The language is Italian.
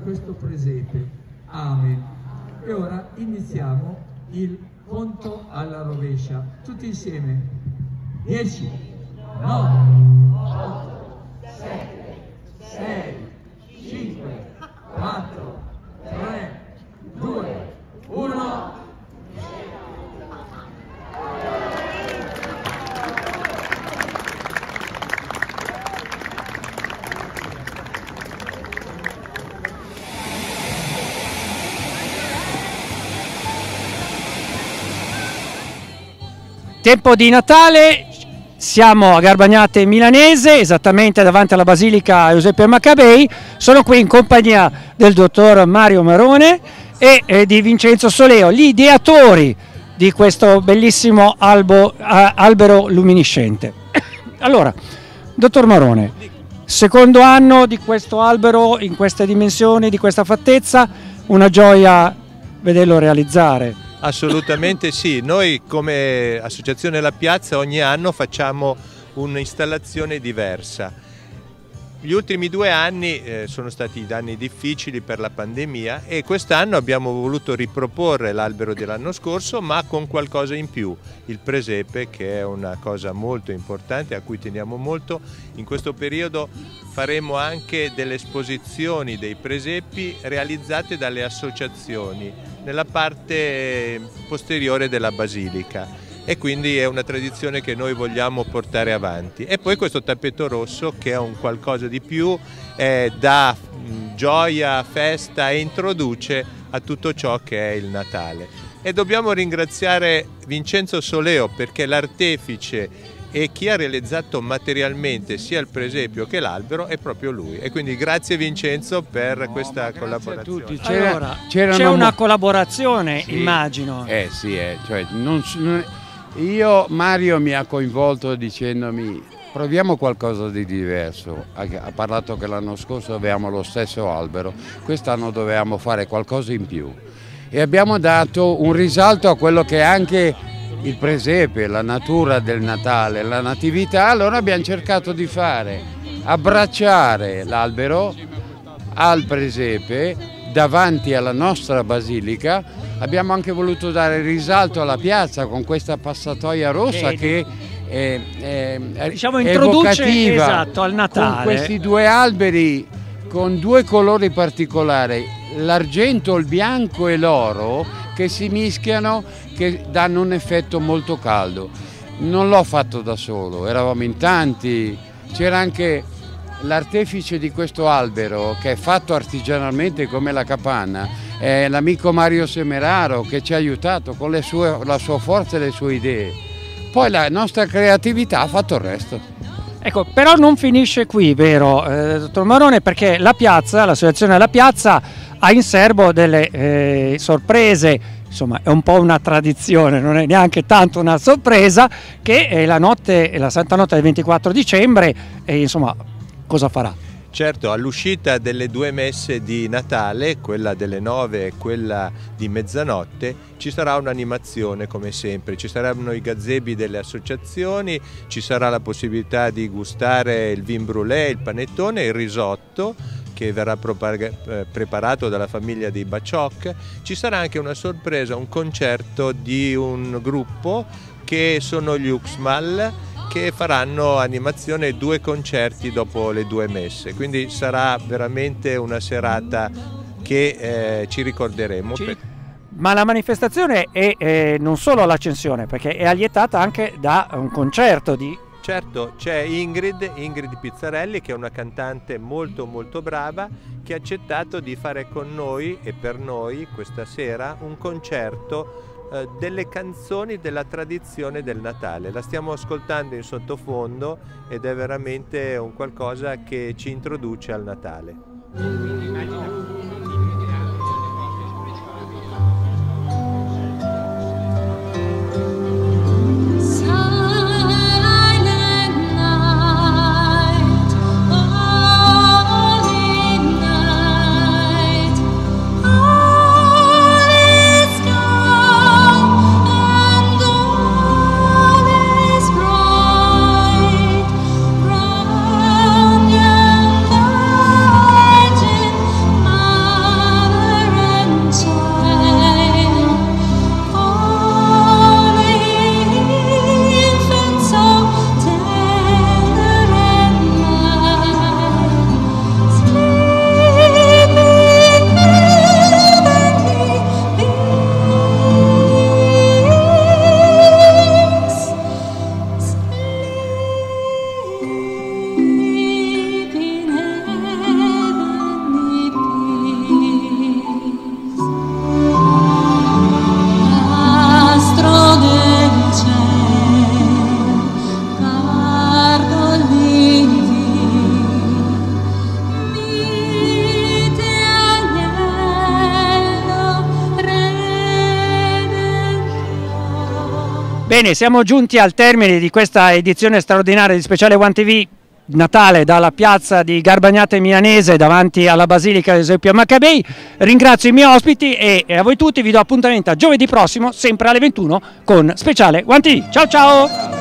questo presepe. Amen. E ora iniziamo il conto alla rovescia. Tutti insieme. 10, 9, 8, 7, 6, 5, 4, 3, 2, 1. Tempo di Natale, siamo a Garbagnate Milanese, esattamente davanti alla Basilica Giuseppe Maccabei. Sono qui in compagnia del dottor Mario Marone e di Vincenzo Soleo, gli ideatori di questo bellissimo albero luminescente. Allora, dottor Marone, secondo anno di questo albero in queste dimensioni, di questa fattezza, una gioia vederlo realizzare. Assolutamente sì, noi come Associazione La Piazza ogni anno facciamo un'installazione diversa. Gli ultimi 2 anni sono stati anni difficili per la pandemia e quest'anno abbiamo voluto riproporre l'albero dell'anno scorso, ma con qualcosa in più, il presepe, che è una cosa molto importante a cui teniamo molto. In questo periodo faremo anche delle esposizioni dei presepi realizzate dalle associazioni nella parte posteriore della basilica. E quindi è una tradizione che noi vogliamo portare avanti. E poi questo tappeto rosso, che è un qualcosa di più, dà gioia, festa e introduce a tutto ciò che è il Natale. E dobbiamo ringraziare Vincenzo Soleo, perché l'artefice e chi ha realizzato materialmente sia il presepio che l'albero è proprio lui. E quindi grazie Vincenzo per questa collaborazione. C'è una collaborazione, sì, immagino. Sì, cioè io, Mario mi ha coinvolto dicendomi proviamo qualcosa di diverso. Ha parlato che l'anno scorso avevamo lo stesso albero, quest'anno dovevamo fare qualcosa in più e abbiamo dato un risalto a quello che è anche il presepe, la natura del Natale, la natività. Allora abbiamo cercato di abbracciare l'albero al presepe davanti alla nostra basilica. Abbiamo anche voluto dare risalto alla piazza con questa passatoia rossa che diciamo introduce evocativa, esatto, al Natale. Con questi 2 alberi con 2 colori particolari, l'argento, il bianco e l'oro, che si mischiano, che danno un effetto molto caldo. Non l'ho fatto da solo, eravamo in tanti, c'era anche l'artefice di questo albero che è fatto artigianalmente come la capanna, è l'amico Mario Semeraro, che ci ha aiutato con la sua forza e le sue idee. Poi la nostra creatività ha fatto il resto. Ecco, però non finisce qui, vero dottor Marone, perché la piazza, l'associazione La Piazza ha in serbo delle sorprese. Insomma, è un po' una tradizione, non è neanche tanto una sorpresa, che è la Santa Notte del 24 dicembre e insomma, cosa farà? Certo, all'uscita delle 2 messe di Natale, quella delle 9 e quella di mezzanotte, ci sarà un'animazione come sempre, ci saranno i gazebi delle associazioni, ci sarà la possibilità di gustare il vin brûlé, il panettone, il risotto, che verrà preparato dalla famiglia dei Bacioc. Ci sarà anche una sorpresa, un concerto di un gruppo che sono gli Uxmal, che faranno animazione 2 concerti dopo le 2 messe, quindi sarà veramente una serata che ci ricorderemo. Ma la manifestazione è non solo l'Accensione, perché è allietata anche da un concerto di... Certo, c'è Ingrid Pizzarelli, che è una cantante molto brava, che ha accettato di fare con noi e per noi questa sera un concerto delle canzoni della tradizione del Natale. La stiamo ascoltando in sottofondo ed è veramente un qualcosa che ci introduce al Natale. Bene, siamo giunti al termine di questa edizione straordinaria di Speciale One TV Natale dalla piazza di Garbagnate Milanese davanti alla Basilica di Eusebio Maccabei. Ringrazio i miei ospiti e a voi tutti vi do appuntamento a giovedì prossimo sempre alle 21 con Speciale One TV. Ciao ciao!